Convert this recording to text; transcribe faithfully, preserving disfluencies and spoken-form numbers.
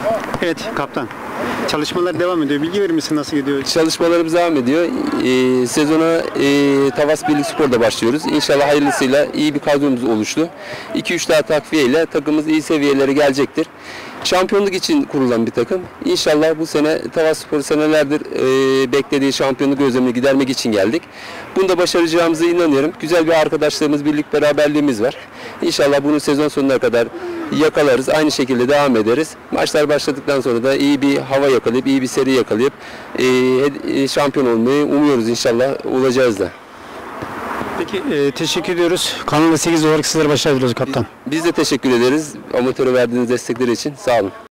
Evet kaptan. Çalışmalar devam ediyor. Bilgi verir misin nasıl gidiyor? Çalışmalarımız devam ediyor. Ee, sezona e, Tavas Birlik Spor'da başlıyoruz. İnşallah hayırlısıyla iyi bir kadromuz oluştu. iki üç daha takviye ile takımımız iyi seviyelere gelecektir. Şampiyonluk için kurulan bir takım. İnşallah bu sene Tavas Spor senelerdir e, beklediği şampiyonluk özlemini gidermek için geldik. Bunu da başaracağımıza inanıyorum. Güzel bir arkadaşlığımız, birlik beraberliğimiz var. İnşallah bunu sezon sonuna kadar yakalarız. Aynı şekilde devam ederiz. Maçlar başladıktan sonra da iyi bir hava yakalayıp, iyi bir seri yakalayıp e, şampiyon olmayı umuyoruz inşallah. Olacağız da. Peki e, teşekkür ediyoruz. Kanal sekiz olarak sizlere başarılar diliyoruz kaptan. Biz de teşekkür ederiz. Amatöre verdiğiniz destekler için. Sağ olun.